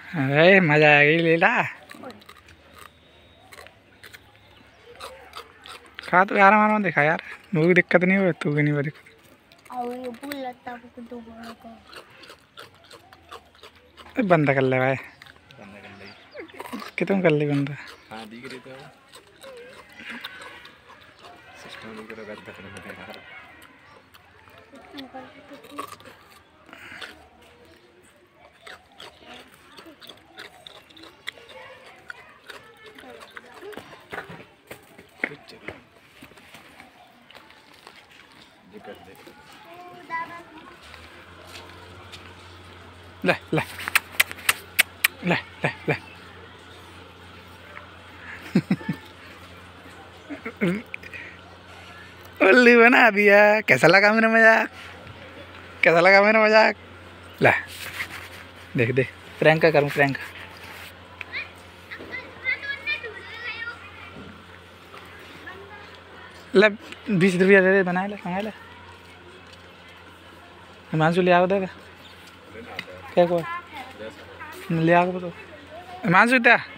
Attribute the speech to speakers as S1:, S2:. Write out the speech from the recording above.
S1: अरे मजा आ गई लीला। खा तो यार मानो दिखा यार, वो भी दिक्कत नहीं हो तू भी नहीं दिक्कत। बंदा कर ले भाई, कितने कर ली बंदा। हाँ दिख रही तो सिस्टम दिख रहा है। ले ले ले ले ले उल्लू बना दिया। कैसा लगा मेरा मजाक, कैसा लगा मेरा मजाक। ले देख देख प्रैंक का करूँ, प्रैंक ले 20 रुपया दे दे, बना ले मंगा ले। हिमांशु ले आओ देगा क्या को ले आओ तो हिमांशु क्या